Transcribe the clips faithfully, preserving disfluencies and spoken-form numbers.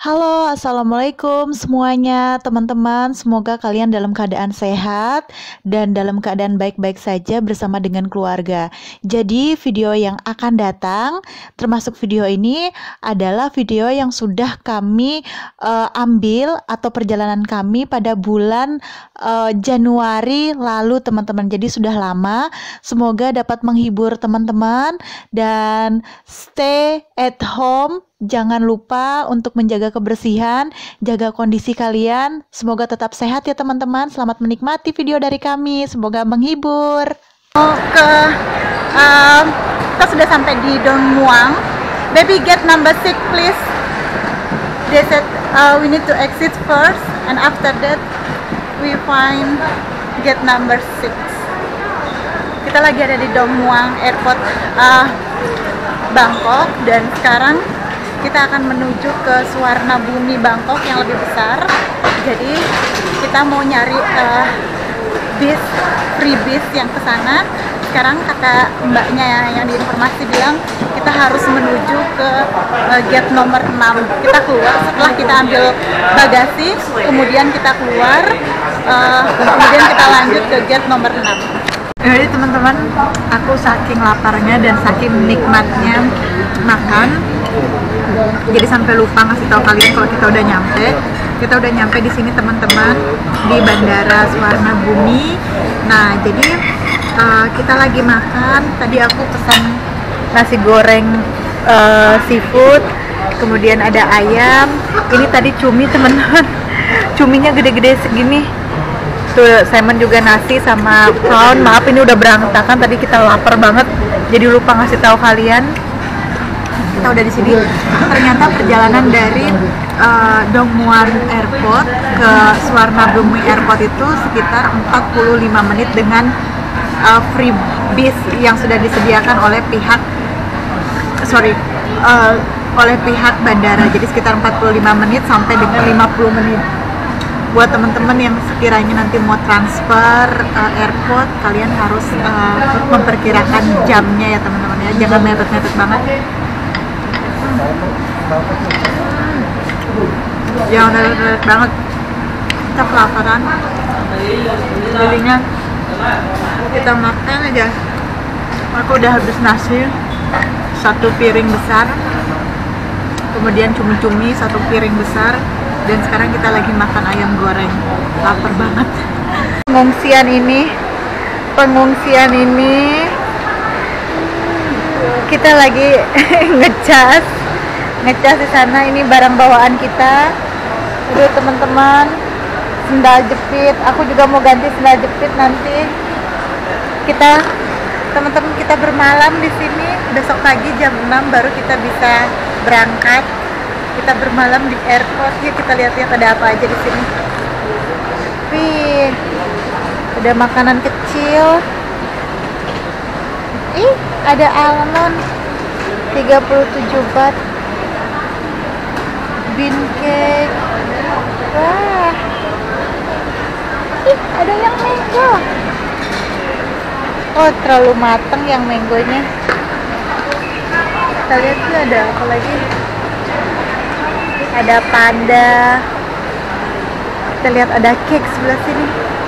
Halo, assalamualaikum semuanya, teman-teman. Semoga kalian dalam keadaan sehat dan dalam keadaan baik-baik saja bersama dengan keluarga. Jadi, video yang akan datang, termasuk video ini, adalah video yang sudah kami uh, ambil atau perjalanan kami pada bulan uh, Januari lalu, teman-teman. Jadi, sudah lama. Semoga dapat menghibur teman-teman dan stay at home. Jangan lupa untuk menjaga kebersihan, jaga kondisi kalian. Semoga tetap sehat ya teman-teman. Selamat menikmati video dari kami. Semoga menghibur. Ke um, kita sudah sampai di Don Muang. Baby, get number six please. They said uh, we need to exit first, and after that we find get number six. Kita lagi ada di Don Muang Airport uh, Bangkok, dan sekarang kita akan menuju ke Suwarna Bumi Bangkok yang lebih besar. Jadi kita mau nyari uh, bis, free bis yang ke sana. Sekarang kata mbaknya yang di informasi bilang kita harus menuju ke uh, gate nomor enam. Kita keluar setelah kita ambil bagasi, kemudian kita keluar, uh, kemudian kita lanjut ke gate nomor enam. Jadi teman-teman, aku saking laparnya dan saking nikmatnya makan, jadi sampai lupa ngasih tahu kalian kalau kita udah nyampe. Kita udah nyampe di sini teman-teman, di Bandara Suwarna Bumi. Nah, jadi uh, kita lagi makan. Tadi aku pesan nasi goreng uh, seafood, kemudian ada ayam. Ini tadi cumi teman-teman, cuminya gede-gede segini. Tuh, Simon juga nasi sama prawn. Maaf ini udah berantakan, tadi kita lapar banget, jadi lupa ngasih tahu kalian. Kita udah di sini. Ternyata perjalanan dari uh, Don Muang Airport ke Suwarna Bumi Airport itu sekitar empat puluh lima menit dengan uh, free bis yang sudah disediakan oleh pihak sorry uh, oleh pihak bandara. Jadi sekitar empat puluh lima menit sampai dengan lima puluh menit. Buat teman-teman yang sekiranya nanti mau transfer uh, airport, kalian harus uh, memperkirakan jamnya ya teman-teman ya. Jangan mepet-mepet banget. Ya udah udah banget, kita kelaparan, jadinya kita makan aja. Aku udah habis nasi satu piring besar, kemudian cumi-cumi satu piring besar, dan sekarang kita lagi makan ayam goreng. Lapar banget. Pengungsian ini, pengungsian ini kita lagi ngecas ngecas di sana. Ini barang bawaan kita. Udah teman-teman, sendal jepit. Aku juga mau ganti sendal jepit nanti. Kita teman-teman kita bermalam di sini. Besok pagi jam enam baru kita bisa berangkat. Kita bermalam di airport. Ya, kita lihat-lihat ada apa aja di sini. Wih, ada makanan kecil. Ih, ada almond tiga puluh tujuh baht. Bean cake. Wah. Ih, ada yang mango. Oh, terlalu mateng yang mangonya. Kita lihat sih ada apa lagi. Ada panda. Kita lihat ada cake sebelah sini.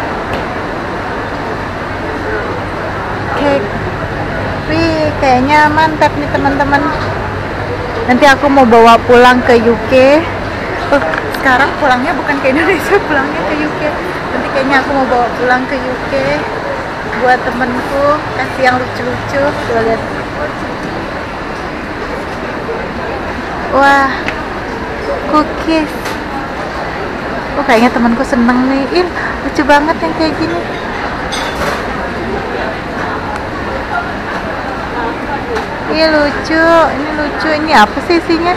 Cake. Wih, kayaknya mantap nih teman-teman. Nanti aku mau bawa pulang ke U K. Oh, sekarang pulangnya bukan ke Indonesia, pulangnya ke U K. Nanti kayaknya aku mau bawa pulang ke U K buat temenku, kasih yang lucu-lucu. Tuh lihat. Wah, cookies. Oh, kayaknya temanku seneng nih. Ih, lucu banget yang kayak gini. Ini lucu, ini lucu. Ini apa sih isinya?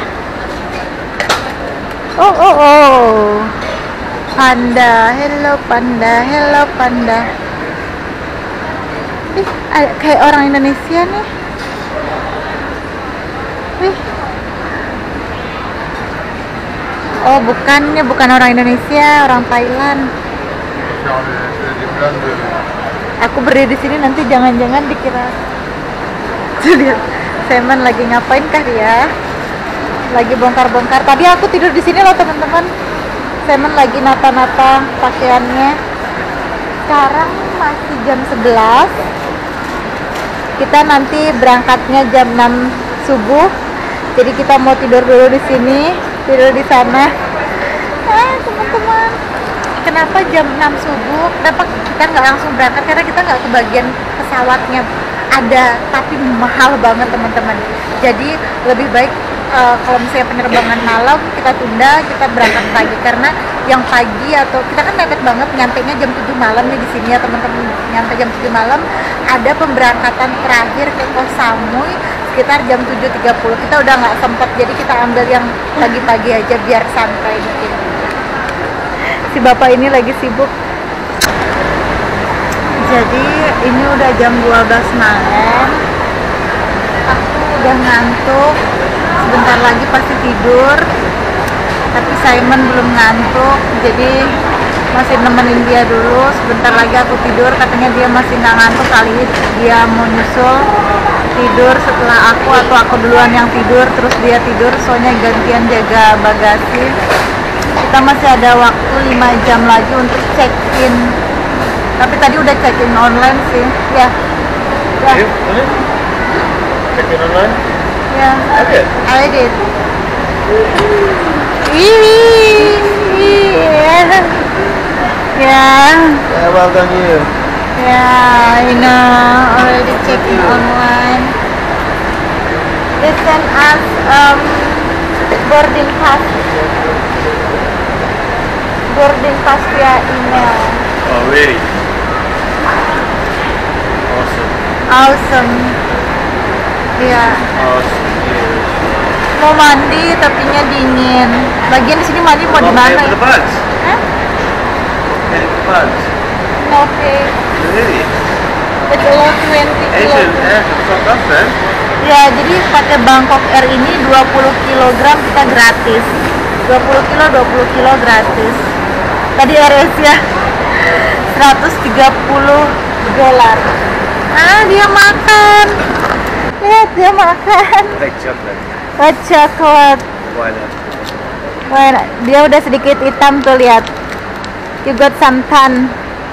Oh, oh, oh. Panda, hello panda, hello panda. Ih, ada kayak orang Indonesia nih. Wih. Oh, bukan, ini bukan orang Indonesia, orang Thailand. Aku berdiri di sini nanti jangan-jangan dikira. Lihat, Simon lagi ngapain kah dia? lagi bongkar-bongkar. Tadi aku tidur di sini loh teman-teman. Simon lagi nata-nata pakaiannya. Sekarang masih jam sebelas. Kita nanti berangkatnya jam enam subuh. Jadi kita mau tidur dulu di sini, tidur di sana. Ah, teman-teman. Kenapa jam enam subuh? Kenapa kita nggak langsung berangkat? Karena kita nggak kebagian pesawatnya. Ada, tapi mahal banget teman-teman. Jadi lebih baik uh, kalau misalnya penerbangan malam kita tunda, kita berangkat pagi. Karena yang pagi atau kita kan mepet banget, nyampainya jam tujuh malam nih di sini ya teman-teman. Nyampe jam tujuh malam, ada pemberangkatan terakhir ke Koh Samui sekitar jam tujuh tiga puluh. Kita udah nggak sempet, jadi kita ambil yang pagi-pagi aja biar santai mungkin. Si bapak ini lagi sibuk. Jadi ini udah jam dua belas malam. Aku udah ngantuk. Sebentar lagi pasti tidur. Tapi Simon belum ngantuk. Jadi masih nemenin dia dulu. Sebentar lagi aku tidur. Katanya dia masih nggak ngantuk, kali dia mau nyusul tidur setelah aku, atau aku duluan yang tidur terus dia tidur. Soalnya gantian jaga bagasi. Kita masih ada waktu lima jam lagi untuk check in. Tapi tadi udah check in online sih. Ya. Ya. Check in online? Ya. I did. I did. Yeah. Yeah. Yeah, well done you. Yeah, I know. Already check in online. They sent us um boarding pass. Boarding pass via email. Oh, really? Awesome. Awesome. Iya. Awesome. Mau mandi tapinya dingin. Lagian di sini mandi mau di mana ya? The bugs. Hah? Okay, the bugs. Oke. Really? It's all twenty Asian kilogram. Air top up then? Ya, jadi pakai Bangkok Air ini dua puluh kilogram kita gratis. dua puluh kilo, dua puluh kilo gratis. Tadi Air Asia seratus tiga puluh dolar. Ah, dia makan. Lihat dia makan. Like chocolate. Oh, coklat. Why not? Wah, dia udah sedikit hitam tuh, lihat. You got some tan.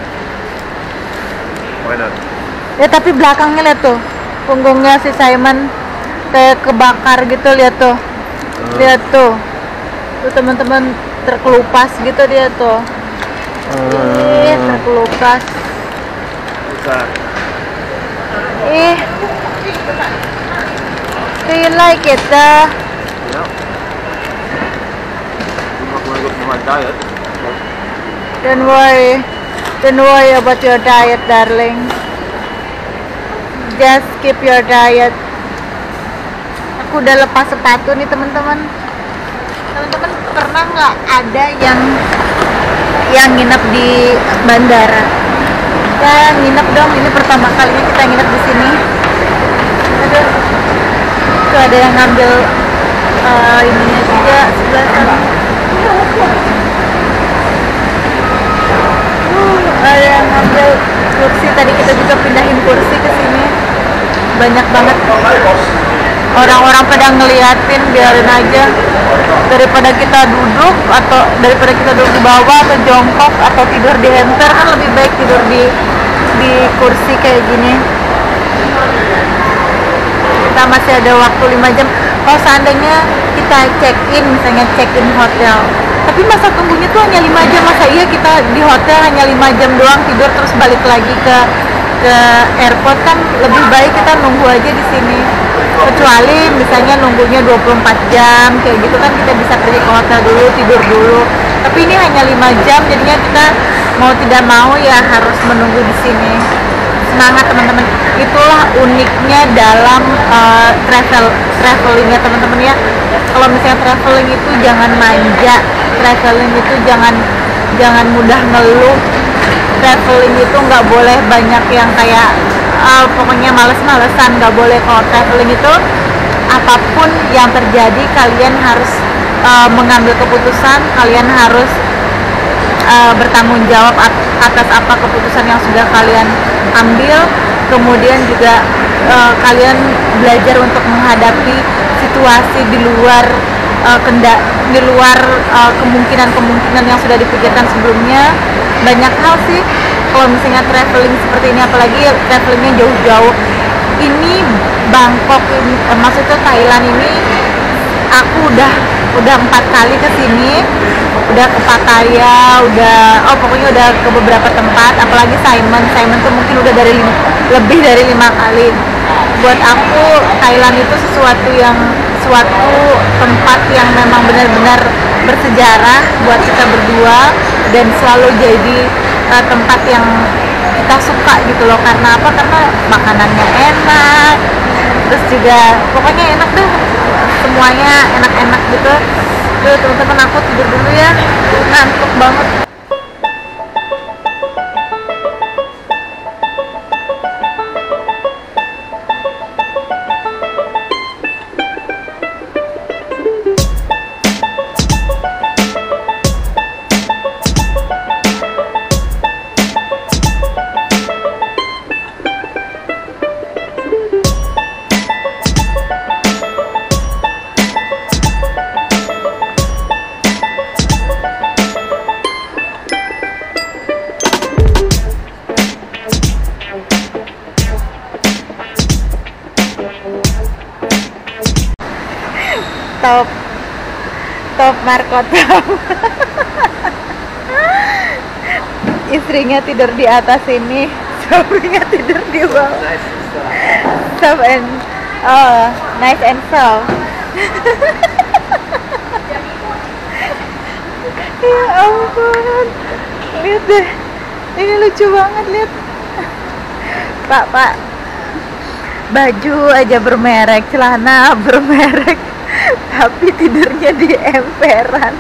Why not? Ya, tapi belakangnya lihat tuh. Punggungnya si Simon kayak kebakar gitu, lihat tuh. Lihat tuh. Tuh teman-teman, terkelupas gitu dia tuh. Ih, terkelupas. What's that? Ih. Do you like it? Uh, Yeah. I'm not going to go for my diet. don't worry. Don't worry about your diet, darling. Just keep your diet. Aku udah lepas sepatu nih, teman-teman. Teman-teman pernah nggak ada yang yang nginep di bandara? Ya, nginep dong. Ini pertama kalinya kita nginep di sini. Aduh. Tuh ada yang ngambil uh, ininya juga sebelah sana. Uh, ada yang ngambil kursi. Tadi kita juga pindahin kursi ke sini. Banyak banget orang-orang pada ngeliatin, biarin aja. Daripada kita duduk atau daripada kita duduk di bawah atau jongkok atau tidur di emper, kan lebih baik tidur di di kursi kayak gini. Kita masih ada waktu lima jam. Kalau seandainya kita check in, misalnya check in hotel, tapi masa tunggunya tuh hanya lima jam. Masa iya kita di hotel hanya lima jam doang tidur terus balik lagi ke ke airport? Kan lebih baik kita nunggu aja di sini. Kecuali misalnya nunggunya dua puluh empat jam kayak gitu kan, kita bisa pergi ke hotel dulu, tidur dulu. Tapi ini hanya lima jam, jadinya kita mau tidak mau ya harus menunggu di sini. Semangat teman-teman. Itulah uniknya dalam uh, travel travelingnya teman-teman ya. Kalau misalnya traveling itu jangan manja, traveling itu jangan jangan mudah ngeluh. Traveling itu nggak boleh banyak yang kayak uh, pokoknya males-malesan, nggak boleh. Kalau traveling itu apapun yang terjadi kalian harus uh, mengambil keputusan, kalian harus uh, bertanggung jawab atas apa keputusan yang sudah kalian ambil. Kemudian juga uh, kalian belajar untuk menghadapi situasi di luar uh, kenda di luar uh, kemungkinan-kemungkinan yang sudah dipikirkan sebelumnya. Banyak hal sih kalau misalnya traveling seperti ini, apalagi travelingnya jauh-jauh. Ini Bangkok ini, eh, maksudnya Thailand ini aku udah udah empat kali ke sini, udah ke Pattaya, udah oh pokoknya udah ke beberapa tempat, apalagi Simon Simon tuh mungkin udah dari lebih dari lima kali. Buat aku Thailand itu sesuatu yang suatu tempat yang memang benar-benar bersejarah buat kita berdua, dan selalu jadi uh, tempat yang kita suka gitu loh. Karena apa? Karena makanannya enak, terus juga pokoknya enak deh, semuanya enak-enak gitu. Tuh teman-teman, aku tidur dulu ya, ngantuk banget. Top top Markotop. Istrinya tidur di atas ini, suaminya tidur di bawah. Soft and oh, nice and soft. Ya ampun, lihat deh, ini lucu banget, lihat. Pak, Pak, baju aja bermerek, celana bermerek, tapi tidurnya di emperan.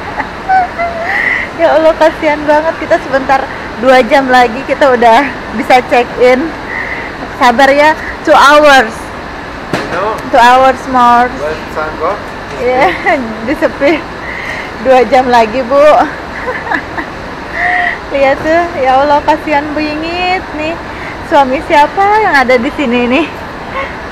Ya Allah, kasihan banget. Kita sebentar, dua jam lagi kita udah bisa check in. Sabar ya, two hours No. two hours more. Where's the sun go? Ya, disepir dua jam lagi, Bu. Lihat tuh, ya Allah, kasihan bingit nih. Suami siapa yang ada di sini nih?